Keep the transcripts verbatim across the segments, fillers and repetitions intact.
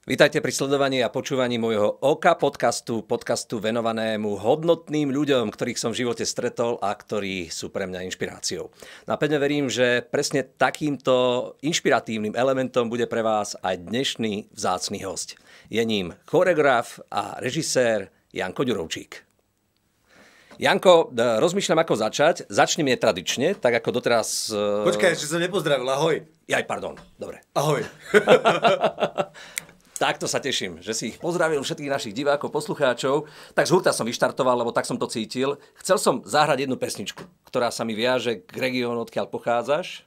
Vítajte pri sledovaní a počúvaní môjho Oka podcastu, podcastu venovanému hodnotným ľuďom, ktorých som v živote stretol a ktorí sú pre mňa inšpiráciou. No pevne verím, že presne takýmto inšpiratívnym elementom bude pre vás aj dnešný vzácny hosť. Je ním choreograf a režisér Janko Ďurovčík. Janko, rozmýšľam, ako začať. Začnem je tradične, tak ako doteraz... Počkaj, ešte som nepozdravil. Ahoj. Jaj, pardon. Dobre. Ahoj. Takto sa teším, že si ich pozdravil všetkých našich divákov, poslucháčov. Tak z hurta som vyštartoval, lebo tak som to cítil. Chcel som zahrať jednu pesničku, ktorá sa mi viaže k regiónu, odkiaľ pochádzaš.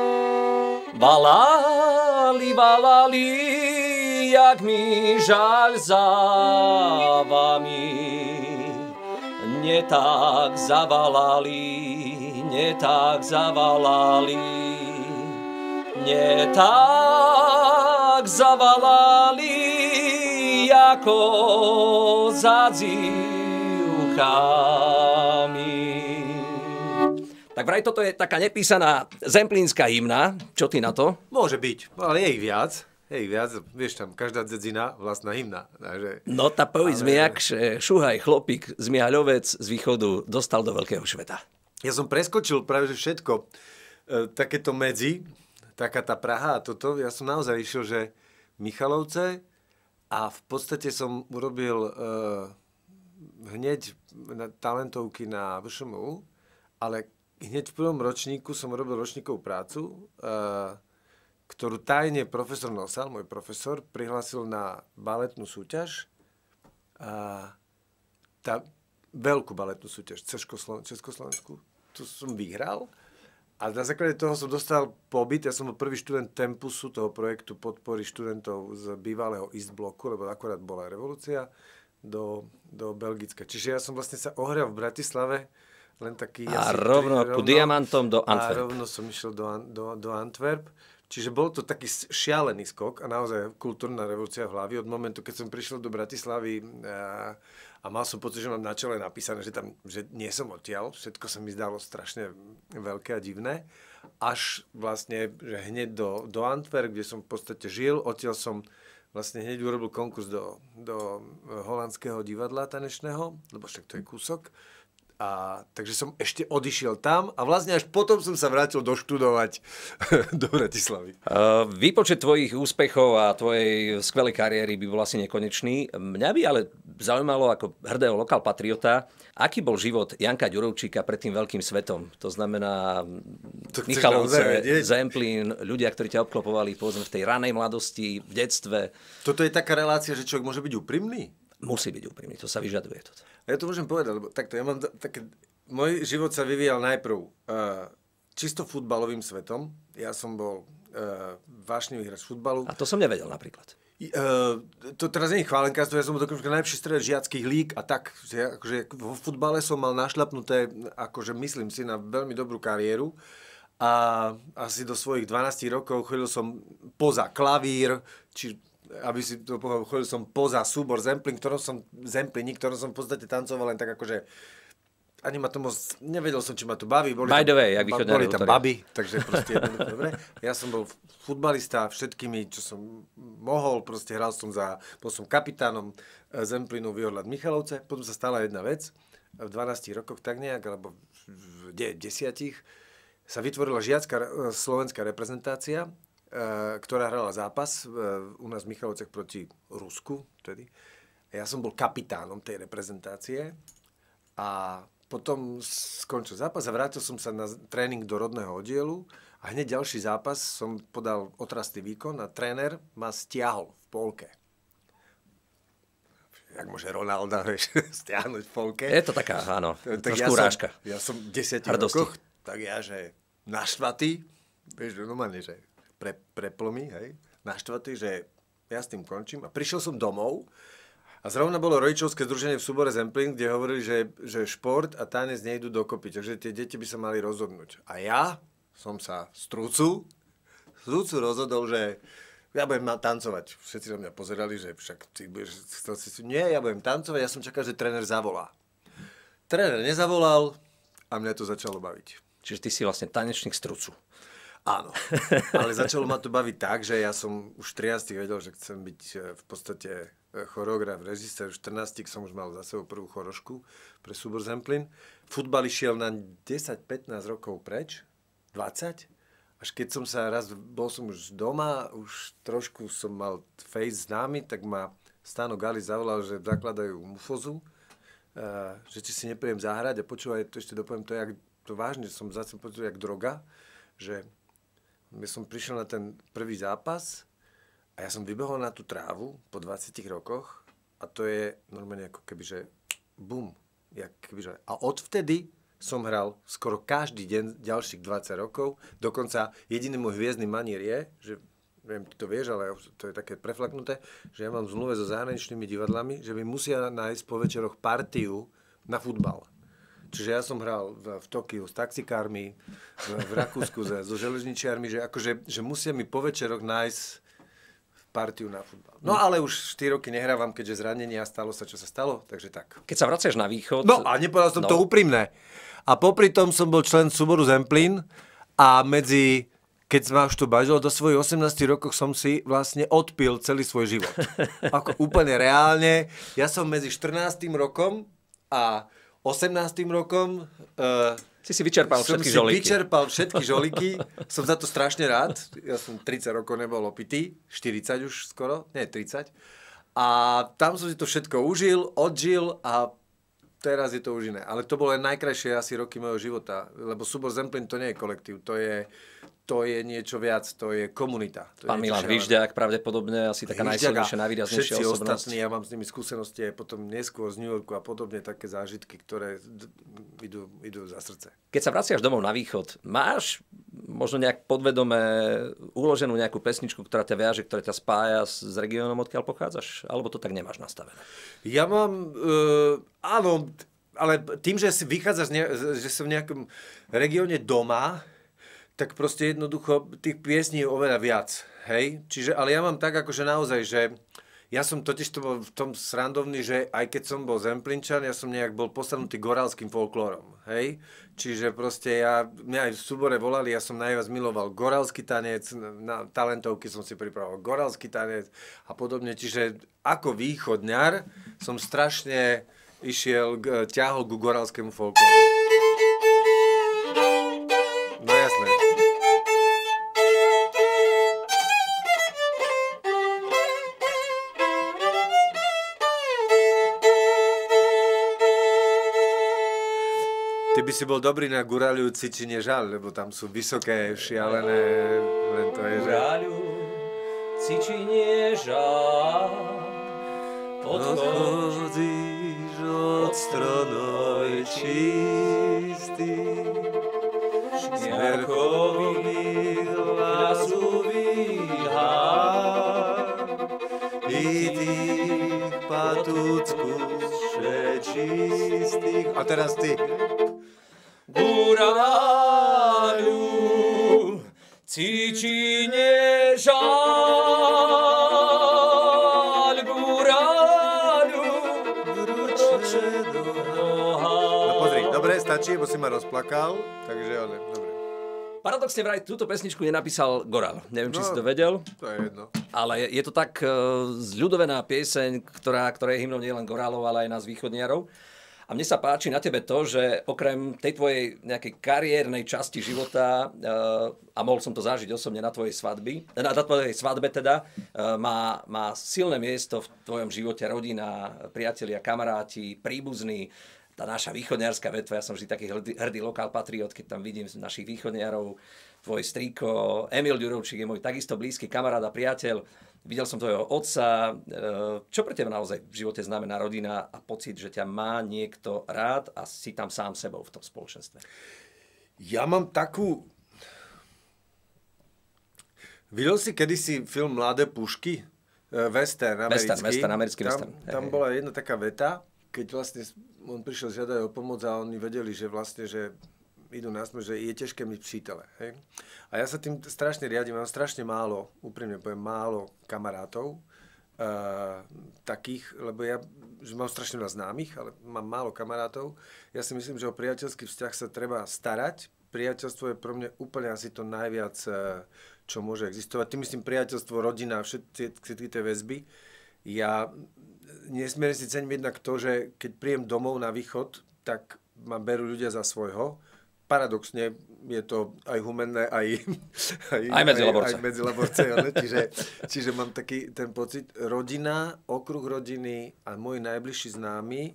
Valali, valali, jak mi žaľ za vami. Nie tak zavalali, nie tak zavalali, nie tak zavalali, ako za dzivkami. Tak vraj toto je taká nepísaná zemplínska hymna. Čo ty na to? Môže byť, ale je ich viac. Je ich viac, vieš tam, každá dzedzina vlastná hymna. Takže... No tá povedz mi, jak šuhaj chlopík z Mihaľovec z východu dostal do veľkého sveta. Ja som preskočil práve že všetko. E, takéto medzi, taká tá Praha a toto, ja som naozaj išiel, že Michalovce a v podstate som urobil e, hneď na talentovky na vé š em u, ale hneď v prvom ročníku som urobil ročníkovú prácu, e, ktorú tajne profesor Nosal, môj profesor, prihlásil na baletnú súťaž. A tá veľkú baletnú súťaž Českosloven- Československu. Tu som vyhral. A na základe toho som dostal pobyt. Ja som bol prvý študent Tempusu, toho projektu podpory študentov z bývalého East bloku, lebo akorát bola revolúcia, do, do Belgicka. Čiže ja som vlastne sa ohrial v Bratislave, len taký... A rovno ku diamantom do Antwerp. A rovno som išiel do, do, do Antwerp. Čiže bol to taký šialený skok a naozaj kultúrna revolúcia v hlavi. Od momentu, keď som prišiel do Bratislavy a, a mal som pocit, že mám na čele napísané, že, tam, že nie som odtiaľ, všetko sa mi zdalo strašne veľké a divné, až vlastne že hneď do, do Antwerp, kde som v podstate žil, odtiaľ som vlastne hneď urobil konkurs do, do holandského divadla tanečného, lebo však to je kúsok. A, takže som ešte odišiel tam a vlastne až potom som sa vrátil doštudovať do Bratislavy. Uh, výpočet tvojich úspechov a tvojej skvelej kariéry by bol asi nekonečný. Mňa by ale zaujímalo ako hrdého lokál patriota, aký bol život Janka Ďurovčíka pred tým veľkým svetom. To znamená to Michalovce, Zemplín, ľudia, ktorí ťa obklopovali povedzme v tej ranej mladosti, v detstve. Toto je taká relácia, že človek môže byť úprimný? Musí byť úprimný, to sa vyžaduje toto. Ja to môžem povedať, lebo takto, ja mám také, môj život sa vyvíjal najprv uh, čisto futbalovým svetom. Ja som bol uh, vášnivý hráč futbalu. A to som nevedel napríklad. Uh, to teraz nie je chválenkárstvo, ja som bol dokonca najlepší stredec žiackých líg a tak, že akože vo futbale som mal našľapnuté, akože myslím si, na veľmi dobrú kariéru. A asi do svojich dvanástich rokov chodil som poza klavír, či aby si to povedal, chodil som poza súbor Zemplín, ktorom som, Zemplín, ktorom som v podstate tancoval len tak akože, ani ma to moc, nevedel som, či ma to baví. Boli By the tam, way, jak východné boli tam baby, takže proste dobre. Ja som bol futbalista všetkými, čo som mohol, proste hral som za, bol som kapitánom Zemplínu Vihorľad Michalovce, potom sa stala jedna vec, v dvanástich rokoch tak nejak, alebo v desiatich, sa vytvorila žiacka slovenská reprezentácia, ktorá hrala zápas u nás v Michalovciach proti Rusku vtedy. Ja som bol kapitánom tej reprezentácie a potom skončil zápas a vrátil som sa na tréning do rodného oddielu a hneď ďalší zápas som podal otrastý výkon a tréner ma stiahol v polke. Jak môže Ronaldo, vieš, stiahnuť v polke. Je to taká, áno, tak trošku ja rážka. Som, ja som v desiatich rokoch, tak ja, že naštvatý, vieš, normálne, že Pre, preplomy, hej, naštvatý, že ja s tým končím. A prišiel som domov a zrovna bolo rodičovské združenie v súbore Zemplín, kde hovorili, že, že šport a tanec nejdú dokopy, takže tie deti by sa mali rozhodnúť. A ja som sa z trúcu, z trúcu rozhodol, že ja budem tancovať. Všetci na mňa pozerali, že však ty budeš, chcel si, nie, ja budem tancovať, ja som čakal, že tréner zavolá. Tréner nezavolal a mňa to začalo baviť. Čiže ty si vlastne tanečník z trucu. Áno, ale začalo ma to baviť tak, že ja som už v trinástich vedel, že chcem byť v podstate choreograf, režisér. V štrnástich som už mal za sebou prvú chorošku pre súbor Zemplín. Futbal išiel na desať pätnásť rokov preč, dvadsať. Až keď som sa raz, bol som už doma, už trošku som mal face známy, tak ma Stano Gali zavolal, že zakladajú Mufozu, že či si nepriem zahrať a počúvaj, to ešte dopoviem, to je jak, to vážne, som zase počul jak droga, že ja som prišiel na ten prvý zápas a ja som vybehol na tú trávu po dvadsiatich rokoch a to je normálne ako keby, že bum. Jak keby, že... A odvtedy som hral skoro každý deň ďalších dvadsať rokov. Dokonca jediný môj hviezdny manier je, že neviem, ty to vieš, ale to je také preflaknuté, že ja mám zmluve so zahraničnými divadlami, že mi musia nájsť po večeroch partiu na futbal. Čiže ja som hral v, v Tokiu s taxikármi, v, v Rakúsku so, so železničiarmi, že, akože, že musia mi po večeroch nájsť partiu na futbal. No ale už štyri roky nehrávam, keďže zranenie a stalo sa, čo sa stalo, takže tak. Keď sa vraciaš na východ... No a nepovedal som no. to úprimné. A popri tom som bol člen súboru Zemplín a medzi... Keď ma už to bažilo, do svojich osemnástich rokov som si vlastne odpil celý svoj život. Ako úplne reálne. Ja som medzi štrnástym rokom a osemnástym rokom uh, si si vyčerpal všetky som žolíky. si vyčerpal všetky žolíky. Som za to strašne rád. Ja som tridsať rokov nebol opitý. štyridsať už skoro. Nie, tridsať. A tam som si to všetko užil, odžil a teraz je to už iné. Ale to bolo len najkrajšie asi roky mojho života. Lebo súbor Zemplín to nie je kolektív. To je... To je niečo viac, to je komunita. To Pán je Milan Hvižďák, pravdepodobne asi taká najsilnejšia, najvýraznejšia všetci osobnosť. Ostatní, ja mám s nimi skúsenosti aj potom neskôr z New Yorku a podobne, také zážitky, ktoré idú, idú za srdce. Keď sa vraciaš domov na východ, máš možno nejak podvedome uloženú nejakú pesničku, ktorá ťa viaže, ktorá ťa spája s regiónom, odkiaľ pochádzaš? Alebo to tak nemáš nastavené? Ja mám, uh, áno, ale tým, že si vychádzaš, že som v nejakom regióne doma, tak proste jednoducho tých piesní je oveľa viac, hej? Čiže, ale ja mám tak akože naozaj, že ja som totiž to bol v tom srandovný, že aj keď som bol Zemplínčan, ja som nejak bol posadnutý gorálskym folklórom, hej? Čiže proste ja, mňa aj v súbore volali, ja som najviac miloval gorálsky tanec, na talentovky som si pripravoval gorálsky tanec a podobne, čiže ako východňar som strašne išiel, ťahol ku gorálskému folklóru. No jasné. Ty by si bol dobrý na Guráľu, Cičine, Žal, lebo tam sú vysoké, šialené, len to je, že... Guráľu, Cičine, Žal, odchodíš od stronoj čistý, šmerkový hlas uvíha, i tých patúcku čistých. A teraz ty. Guráľu, Cičine, Žal, Guráľu, vroče do noha. No pozri, dobre, stačí, bo si ma rozplakal, takže ale, dobre. Paradoxne vraj túto pesničku nenapísal Gorál. Neviem, či no, si to vedel. To je jedno. Ale je, je to tak uh, zľudovená pieseň, ktorá, ktorá je hymnou nielen Gorálov, ale aj nás východniarov. A mne sa páči na tebe to, že okrem tej tvojej nejakej kariérnej časti života, uh, a mohol som to zažiť osobne na tvojej svadby, na, na tvojej svadbe teda, uh, má, má silné miesto v tvojom živote rodina, priatelia, kamaráti, príbuzní, tá naša východniarská vetva. Ja som vždy taký hrdý, hrdý lokál patriot, keď tam vidím našich východniarov, tvoj strýko, Emil Ďurovčík je môj takisto blízky kamarát a priateľ. Videl som tvojho otca. Čo pre teba naozaj v živote znamená rodina a pocit, že ťa má niekto rád a si tam sám sebou v tom spoločenstve? Ja mám takú... Videl si kedysi film Mladé pušky? Western, americký. Western, western, americký tam, western. Tam bola jedna taká veta, keď vlastne on prišiel žiadať o pomoc a oni vedeli, že vlastne, že idú na smrť, že je ťažké mať přítele. Hej? A ja sa tým strašne riadím, mám strašne málo, úprimne poviem, málo kamarátov, uh, takých, lebo ja že mám strašne veľa známych, ale mám málo kamarátov. Ja si myslím, že o priateľský vzťah sa treba starať priateľstvo je pre mňa úplne asi to najviac, čo môže existovať. Tým myslím priateľstvo, rodina, všetky, všetky tie väzby. Ja nesmierne si cením jednak to, že keď príjem domov na východ, tak ma berú ľudia za svojho. Paradoxne je to aj humenné, aj, aj, aj medzi laborce. Aj, aj medzi laborce čiže, čiže mám taký ten pocit, rodina, okruh rodiny a môj najbližší známy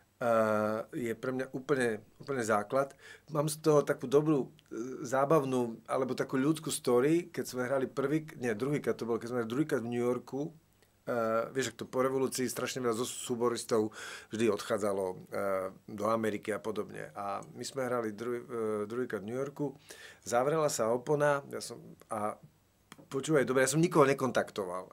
uh, je pre mňa úplne, úplne základ. Mám z toho takú dobrú, zábavnú, alebo takú ľudskú story, keď sme hrali prvý, nie, druhýkrát to bolo, keď sme hrali druhýkrát v New Yorku. Uh, vieš, ak to po revolúcii strašne veľa zo súboristov vždy odchádzalo uh, do Ameriky a podobne. A my sme hrali druhý, uh, druhýkrát v New Yorku, zavrela sa opona ja som, a počúvaj, dobre, ja som nikoho nekontaktoval.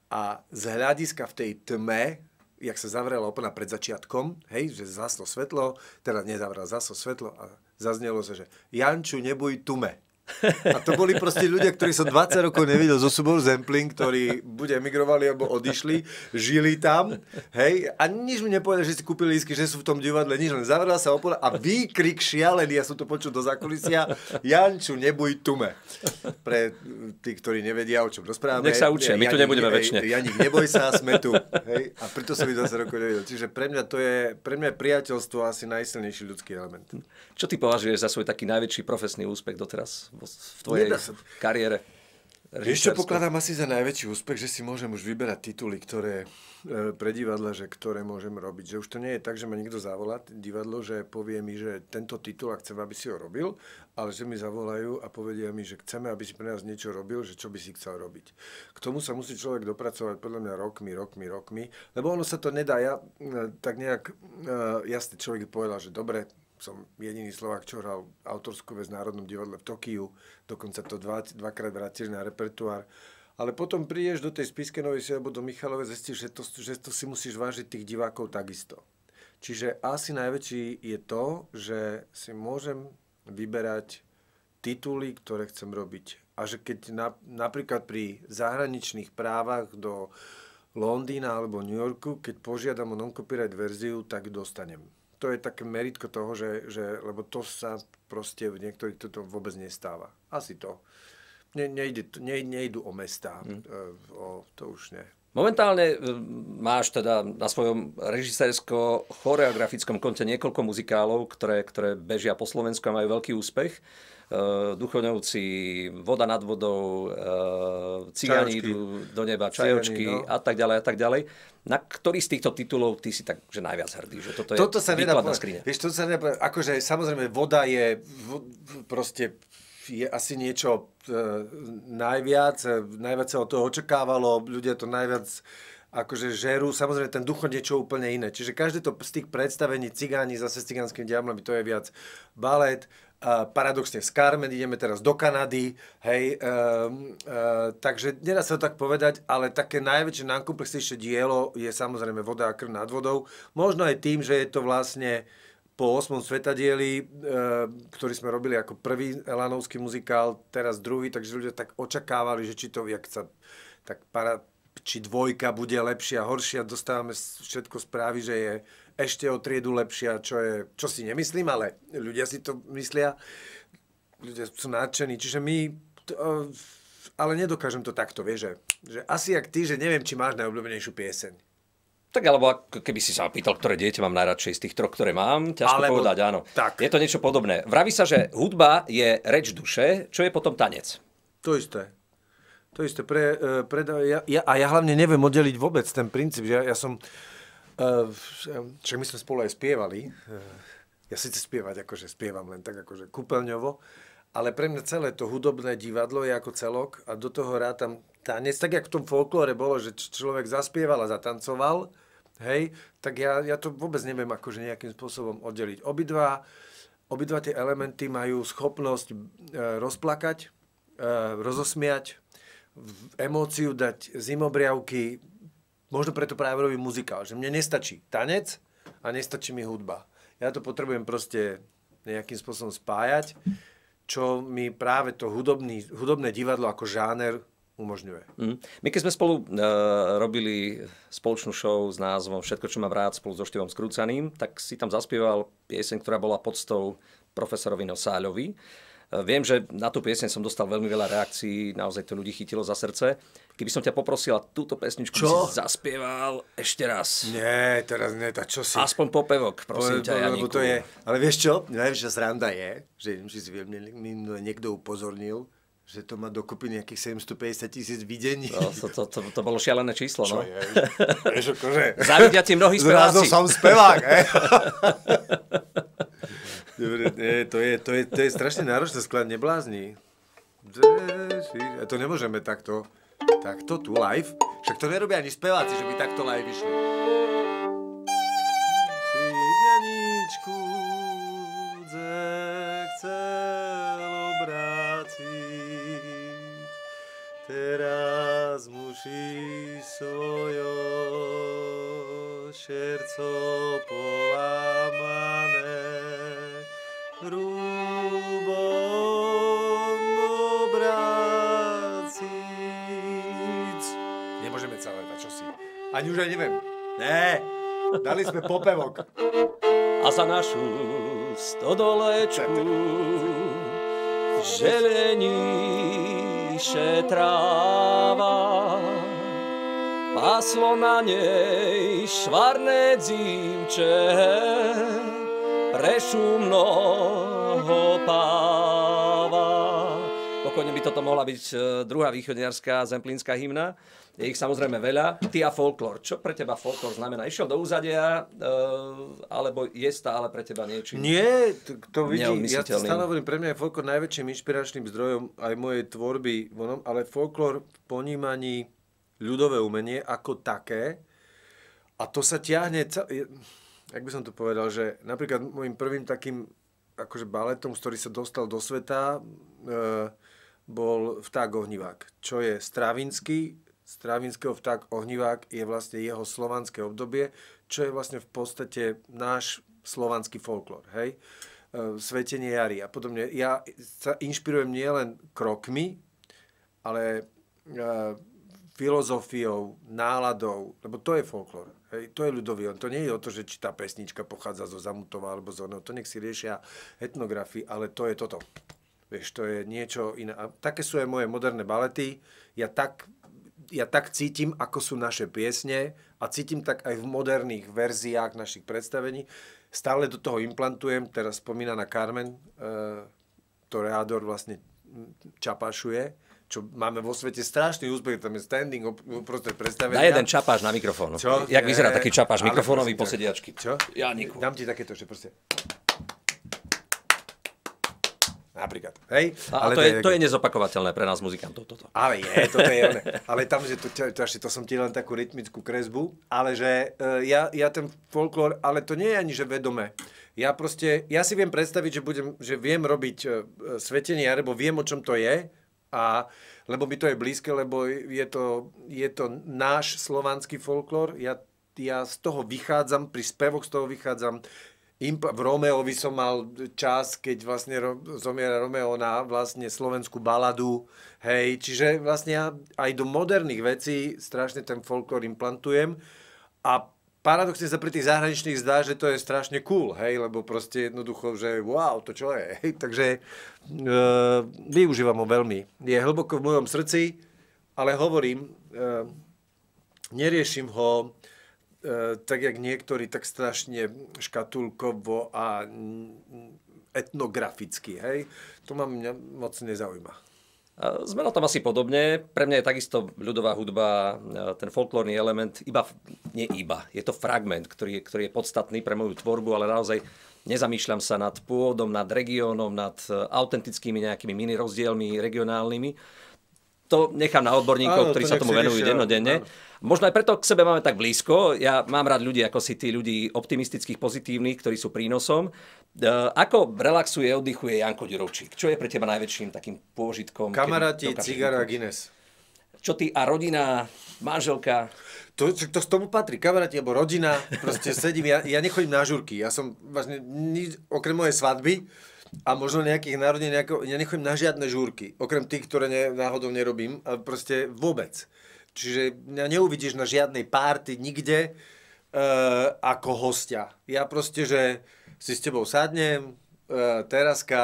A z hľadiska v tej tme, jak sa zavrela opona pred začiatkom, hej, že zaslo svetlo, teda nezavrela, zaslo svetlo a zaznelo sa, že Janču, nebuď tume. A to boli proste ľudia, ktorí som dvadsať rokov nevidel zo súboru Zempling, ktorí buď emigrovali, alebo odišli, žili tam, hej, a nič mi nepovedali, že si kúpili lístky, že sú v tom divadle, nič, len zavrela sa opona a výkrik šialený, ja som to počul do zákulisia, Janču, nebuď tume. Pre tých, ktorí nevedia, o čom rozprávame. Nech sa učia, my tu nebudeme väčšine. Janík, neboj sa, sme tu. Hej, a preto som ich dvadsať rokov nevidel. Čiže pre mňa to je, pre mňa je priateľstvo asi najsilnejší ľudský element. Čo ty považuješ za svoj taký najväčší profesný úspech doteraz v tvojej kariére? Vieš, čo pokladám asi za najväčší úspech, že si môžem už vyberať tituly, ktoré e, pre divadla, že ktoré môžem robiť. Že už to nie je tak, že ma niekto zavolá divadlo, že povie mi, že tento titul a chcem, aby si ho robil, ale že mi zavolajú a povedia mi, že chceme, aby si pre nás niečo robil, že čo by si chcel robiť. K tomu sa musí človek dopracovať podľa mňa rokmi, rokmi, rokmi, lebo ono sa to nedá. Ja e, tak nejak, e, jasne človek povedal, že dobre, som jediný Slovák, čo hral autorskú vec v Národnom divadle v Tokiu, dokonca to dva, dvakrát vrátil na repertoár. Ale potom prídeš do tej Spišskej Novej Vsi alebo do Michalovej, zistíš, že to, že to si musíš vážiť tých divákov takisto. Čiže asi najväčší je to, že si môžem vyberať tituly, ktoré chcem robiť. A že keď na, napríklad pri zahraničných právach do Londýna alebo New Yorku, keď požiadam o non-copyright verziu, tak dostanem. To je také meritko toho, že, že lebo to sa proste v niektorých toto vôbec nestáva. Asi to. Ne, nejde, ne, nejdu o mestá. Hmm. O, to už nie. Momentálne máš teda na svojom režisérsko-choreografickom konte niekoľko muzikálov, ktoré, ktoré bežia po Slovensku a majú veľký úspech. Uh, Duchovňovci, Voda nad vodou, uh, Cigáni idú do neba, Čajočky no. a tak ďalej a tak ďalej. Na ktorý z týchto titulov ty si tak, že najviac hrdý? Že toto je toto sa výkladná skriňa. Vieš, toto sa nedá povedať. Akože samozrejme voda je v, proste je asi niečo e, najviac, najviac sa od toho očakávalo, ľudia to najviac akože žerú, samozrejme ten duch niečo úplne iné. Čiže každé to z tých predstavení Cigáni zase s Cigánskym diablami, to je viac balet. Uh, paradoxne z Carmen, ideme teraz do Kanady, hej, uh, uh, takže nedá sa to tak povedať, ale také najväčšie, najkomplexnejšie dielo je samozrejme Voda a krv nad vodou. Možno aj tým, že je to vlastne po ôsmom svetadieli, uh, ktorý sme robili ako prvý elanovský muzikál, teraz druhý, takže ľudia tak očakávali, že či to, jak sa, tak para, či dvojka bude lepšia, horšia, dostávame všetko správy, že je ešte o triedu lepšia, čo, je, čo si nemyslím, ale ľudia si to myslia. Ľudia sú nadšení. Čiže my... To, ale nedokážem to takto, vieš, že, že asi jak ty, že neviem, či máš najobľúbenejšiu pieseň. Tak alebo keby si sa pýtal, ktoré dieťa mám najradšej z tých troch, ktoré mám, ťažko alebo, povedať, áno. Tak. Je to niečo podobné. Vraví sa, že hudba je reč duše, čo je potom tanec. To isté. To isté. Pre, pre, ja, ja, a ja hlavne neviem oddeliť vôbec ten princíp, že ja, ja som... Uh, však my sme spolu aj spievali. Uh, ja síce spievať, akože spievam len tak akože kúpeľňovo, ale pre mňa celé to hudobné divadlo je ako celok a do toho rátam tanec. Tak, jak v tom folklóre bolo, že človek zaspieval a zatancoval, hej, tak ja, ja to vôbec neviem akože nejakým spôsobom oddeliť. Obidva, obidva tie elementy majú schopnosť uh, rozplakať, uh, rozosmiať, emóciu dať zimobriavky. Možno preto práve robím muzikál, že mne nestačí tanec a nestačí mi hudba. Ja to potrebujem proste nejakým spôsobom spájať, čo mi práve to hudobný, hudobné divadlo ako žáner umožňuje. Mm. My keď sme spolu uh, robili spoločnú show s názvom Všetko, čo mám rád spolu so Števom Skrúcaným, tak si tam zaspieval pieseň, ktorá bola podstou profesorovi Nosáľovi. Viem, že na tú pieseň som dostal veľmi veľa reakcií, naozaj to ľudí chytilo za srdce. Keby som ťa poprosil, túto pesničku by si zaspieval ešte raz. Nie, teraz nie, tak čo si... Aspoň popevok, prosím ťa, Janíku. To je, ale vieš čo? Najväčšia sranda je, že, že si mi niekto upozornil, že to má dokopy nejakých sedemstopäťdesiat tisíc videní. No, to, to, to, to bolo šialené číslo, čo no. je? Vieš, akože... Zavidia ti mnohí speváci. Zrazu som spevák, he? Dobre, nie, to je, to je, to je strašne náročné sklad, neblázni. A to nemôžeme takto, takto tu live. Však to nerobia ani speváci, že by takto live išli. Janíčku, chcel obráciť, teraz musí svojo šerco polámané. Rúbom obráciť. Nemôžeme celé, čo si? Ani už aj neviem. Ne, dali sme popevok. A za našu stodolečku želeníše tráva, páslo na nej švarné dzívče, prešumnoho páva. Pokojne by toto mohla byť druhá východniarská zemplínska hymna. Je ich samozrejme veľa. Ty a folklór. Čo pre teba folklór znamená? Išiel do úzadia, alebo je stále pre teba niečím? Nie, to, to vidí. Ja stále hovorím, pre mňa je folklór najväčším inšpiračným zdrojom aj mojej tvorby, ale folklór v ponímaní ľudové umenie ako také. A to sa ťahne... Jak by som to povedal, že napríklad môjim prvým takým akože baletom, ktorý sa dostal do sveta, e, bol Vták ohnivák, čo je Stravinský. Stravinského Vták ohnivák je vlastne jeho slovanské obdobie, čo je vlastne v podstate náš slovanský folklór, hej? E, Svetenie jary a podobne. Ja sa inšpirujem nielen krokmi, ale e, filozofiou, náladou, lebo to je folklór. Hej, to je ľudový. To nie je o to, že či tá pesnička pochádza zo Zamutova alebo zo oného. To nech si riešia etnografii, ale to je toto. Vieš, to je niečo iné. A také sú aj moje moderné balety. Ja tak, ja tak cítim, ako sú naše piesne a cítim tak aj v moderných verziách našich predstavení. Stále do toho implantujem. Teraz spomínaná Carmen, e, Toreador vlastne čapášuje, čo máme vo svete strašný úspech, tam je standing uprostred predstavenia. Daj jeden čapáš na mikrofón. Čo? Jak vyzerá taký čapáš mikrofónový posediačky? Čo? Janíku. Dám ti takéto, že proste... Napríklad. Hej? A, ale to, je, to je nezopakovateľné pre nás muzikantov toto. Ale je, toto je ono. Ale tam, že to, to, to som ti len takú rytmickú kresbu, ale že uh, ja, ja ten folklór, ale to nie je ani, že vedomé. Ja proste, ja si viem predstaviť, že, budem, že viem robiť uh, svetenie, alebo viem, o čom to je, a lebo mi to je blízke, lebo je to, je to náš slovanský folklór. Ja, ja z toho vychádzam, pri spevoch z toho vychádzam. V Romeovi som mal čas, keď vlastne zomiera Romeo na vlastne slovenskú baladu. Hej, čiže vlastne ja aj do moderných vecí strašne ten folklór implantujem. A paradoxne sa pri tých zahraničných zdá, že to je strašne cool, hej, lebo proste jednoducho, že wow, to čo je, hej, takže e, využívam ho veľmi. Je hlboko v mojom srdci, ale hovorím, e, neriešim ho e, tak, jak niektorí, tak strašne škatulkovo a etnograficky, hej. To ma mňa moc nezaujíma. Sme na tom asi podobne. Pre mňa je takisto ľudová hudba, ten folklórny element, iba, nie iba, je to fragment, ktorý je, ktorý je podstatný pre moju tvorbu, ale naozaj nezamýšľam sa nad pôvodom, nad regiónom, nad autentickými nejakými mini rozdielmi regionálnymi. To nechám na odborníkov, áno, ktorí sa tomu venujú dennodenne. Možno aj preto k sebe máme tak blízko. Ja mám rád ľudí, ako si tí ľudí optimistických, pozitívnych, ktorí sú prínosom. Ako relaxuje, oddychuje Janko Ďurovčík? Čo je pre teba najväčším takým pôžitkom? Kamaráti, cigara, Guinness. Čo ty a rodina, manželka? To, to z tomu patrí. Kamaráti alebo rodina. Proste sedím, ja, ja nechodím na žurky. Ja som vlastne, okrem mojej svadby, a možno nejakých narodení, nejako, ja nechodím na žiadne žúrky, okrem tých, ktoré ne, náhodou nerobím, ale proste vôbec. Čiže mňa neuvidíš na žiadnej párty nikde uh, ako hostia. Ja proste, že si s tebou sadnem, uh, teraska,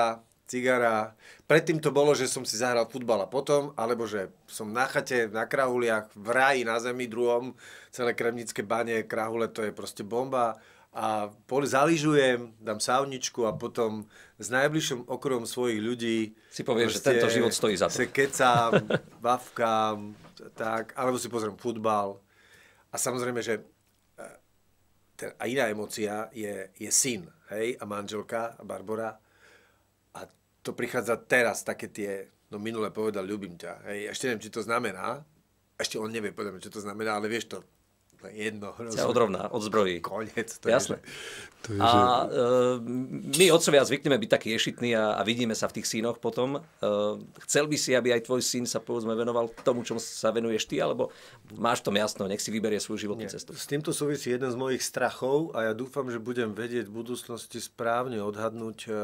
cigara. Predtým to bolo, že som si zahral futbal a potom, alebo že som na chate, na Krahuliach, v ráji na zemi druhom, celé Kremnické bane, Krahule, to je proste bomba. A poli zaližujem, dám sauničku a potom s najbližším okruhom svojich ľudí si povieš, že tento život stojí za to. Se kecám, bavkám, tak, alebo si pozriem futbal. A samozrejme, že ten, a iná emócia je, je syn, hej, a manželka, a Barbora. A to prichádza teraz, také tie, no minule povedal, ľúbim ťa, hej, ešte neviem, či to znamená, ešte on nevie, povedať, čo to znamená, ale vieš to, to je jedno. Ťa odrovná, odzbrojí. Koniec. To jasné. Je, že, to je, a že... uh, my otcovia zvykneme byť takí ješitní a, a vidíme sa v tých synoch potom. Uh, chcel by si, aby aj tvoj syn sa povedzme venoval tomu, čomu sa venuješ ty, alebo máš v tom jasno, nech si vyberie svoju životnú cestu? S týmto súvisí jeden z mojich strachov a ja dúfam, že budem vedieť v budúcnosti správne odhadnúť uh,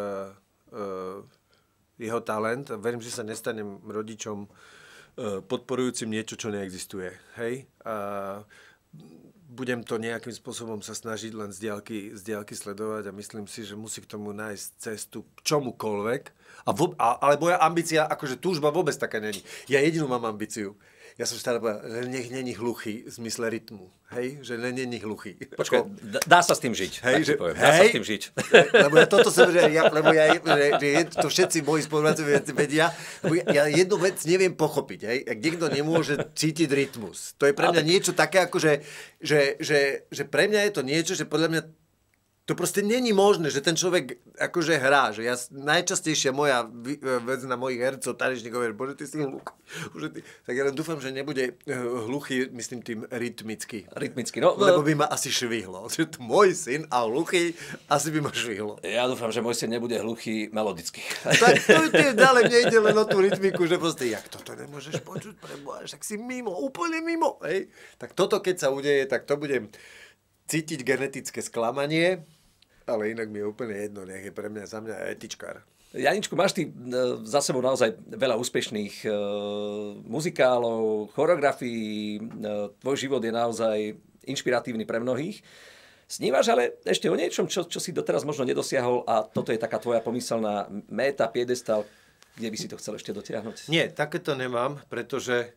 uh, jeho talent. Verím, že sa nestanem rodičom uh, podporujúcim niečo, čo neexistuje. Hej? Uh, budem to nejakým spôsobom sa snažiť len z diaľky, z diaľky sledovať a myslím si, že musí k tomu nájsť cestu k čomukoľvek. A vo, a, ale moja ambícia, akože túžba vôbec taká není. Ja jedinú mám ambíciu. Ja som stále povedal, že nech není hluchý v zmysle rytmu. Hej? Že není hluchý. Počkaj, dá sa s tým žiť. Hej, že, poviem. Dá hej? sa s tým žiť. Lebo ja toto som, že ja, lebo ja, že, že to všetci moji spolupracovia vedia, lebo ja, ja jednu vec neviem pochopiť. Hej? Ak niekto nemôže cítiť rytmus. To je pre mňa niečo také, ako že, že, že, že pre mňa je to niečo, že podľa mňa to proste není možné, že ten človek akože hrá, že ja najčastejšia moja vec na mojich hercov, tanečníkov je, bože, ty si hluchý. Ty... Tak ja len dúfam, že nebude hluchý, myslím tým rytmický. Rytmický, no. Lebo by ma asi švihlo. Že to môj syn a hluchý asi by ma švihlo. Ja dúfam, že môj syn nebude hluchý melodický. Tak to ty ďalej mne ide len o tú rytmiku, že proste, jak toto nemôžeš počuť, preboha, tak si mimo, úplne mimo. Hej. Tak toto, keď sa udeje, tak to budem cítiť genetické sklamanie, ale inak mi je úplne jedno, nech je pre mňa, za mňa etičkár. Janičku, máš ty za sebou naozaj veľa úspešných uh, muzikálov, choreografií, uh, tvoj život je naozaj inšpiratívny pre mnohých. Snívaš ale ešte o niečom, čo, čo si doteraz možno nedosiahol a toto je taká tvoja pomyselná méta, piedestal, kde by si to chcel ešte dotiahnuť? Nie, takéto nemám, pretože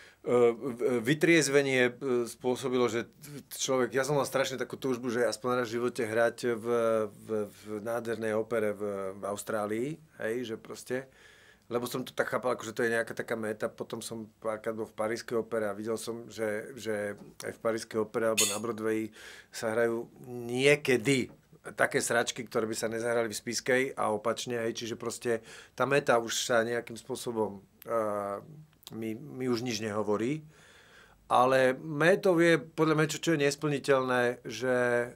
vytriezvenie spôsobilo, že človek, ja som mal strašne takú túžbu, že aspoň raz v živote hrať v, v, v nádhernej opere v, v Austrálii, hej, že proste, lebo som to tak chápal, akože to je nejaká taká meta, potom som párkrát bol v Parískej opere a videl som, že, že aj v Parískej opere alebo na Broadwayi sa hrajú niekedy také sračky, ktoré by sa nezahrali v Spišskej a opačne, hej, čiže proste tá meta už sa nejakým spôsobom uh, Mi, mi už nič nehovorí, ale métou je podľa mňa, čo, čo je nesplniteľné, že e,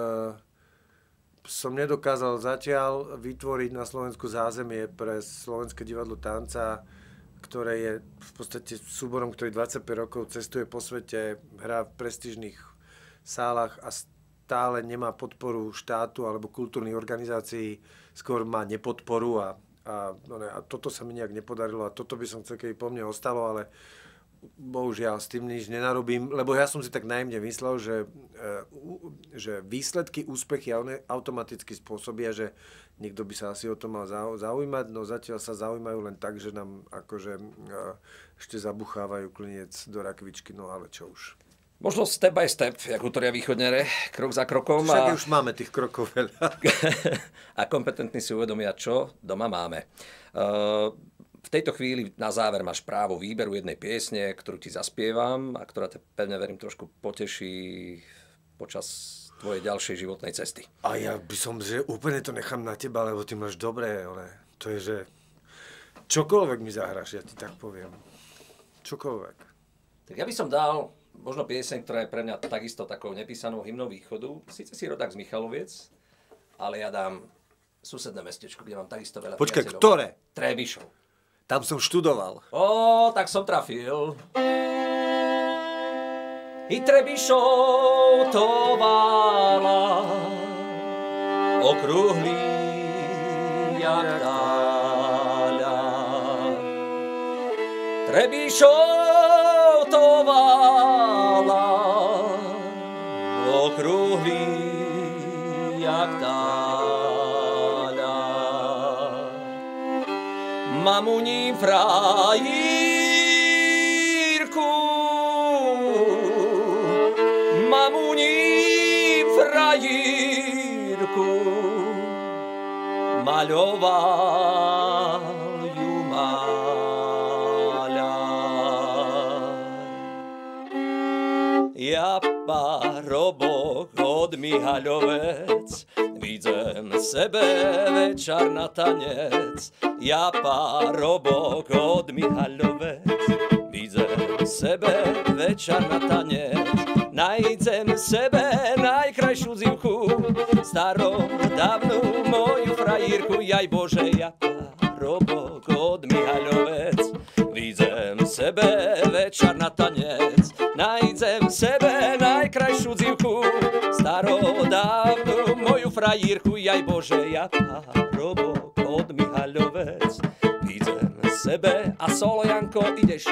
som nedokázal zatiaľ vytvoriť na Slovensku zázemie pre Slovenské divadlo tanca, ktoré je v podstate súborom, ktorý dvadsaťpäť rokov cestuje po svete, hrá v prestížnych sálach a stále nemá podporu štátu alebo kultúrnych organizácií, skôr má nepodporu a A, no ne, a toto sa mi nejak nepodarilo a toto by som chcel, keby po mne ostalo, ale bohužiaľ s tým nič nenarobím, lebo ja som si tak najmne myslel, že, e, že výsledky, úspechy automaticky spôsobia, že niekto by sa asi o to mal zaujímať, no zatiaľ sa zaujímajú len tak, že nám akože e, ešte zabuchávajú klinec do rakvičky, no ale čo už. Možno step by step, jak hovoria východňare, krok za krokom. Však a... už máme tých krokov veľa. A kompetentní si uvedomia, čo doma máme. Uh, v tejto chvíli na záver máš právo výberu jednej piesne, ktorú ti zaspievam a ktorá te, pevne verím, trošku poteší počas tvojej ďalšej životnej cesty. A ja by som, že úplne to nechám na teba, lebo ty máš dobré, ale to je, že čokoľvek mi zahráš, ja ti tak poviem. Čokoľvek. Tak ja by som dal možno pieseň, ktorá je pre mňa takisto takou nepísanou hymnou východu. Sice si rodák z Michaloviec, ale ja dám susedné mestečko, kde mám takisto veľa Počkaj, priateľov. ktoré? Trebišov. Tam som študoval. Ó, tak som trafil. I Trebišov to vála, okrúhlý jak dáľa. Trebišov to vála, okrúhlý jak dáľa. Mamuní frajírku, mamuní frajírku, maľoval ju maľar. Ja parobok od Mihaľovec, vidím sebe večer na tanec. Ja parobok od Mihaľovec, vidím sebe večer na tanec. Najdem sebe najkrajšiu zivku, starodávnu moju frajírku. Jaj Bože, ja parobok od Mihaľovec, vidím sebe večer na tanec. Najdem sebe najkrajšiu zivku, starodávnu moju frajírku. Jaj Bože, ja parobok od Mihaľovec, vidím sebe. A solo, Janko, ideš.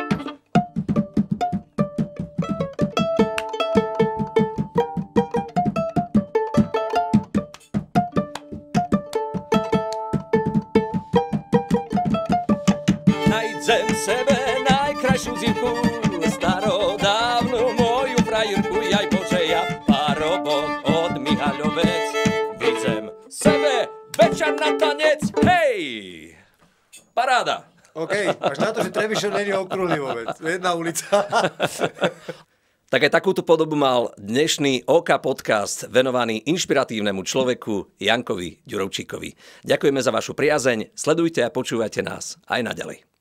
Najdem sebe najkrajšiu zivku, starodávnu moju frajírku. Jaj Bože, ja parobok od Mihaľovec, vidím sebe večer na tanec. Hej! Paráda! OK, až na to, že Trebišov není okrúhly vôbec. Jedna ulica. Tak aj takúto podobu mal dnešný ó ká podcast venovaný inšpiratívnemu človeku Jankovi Ďurovčíkovi. Ďakujeme za vašu priazeň, sledujte a počúvajte nás aj naďalej.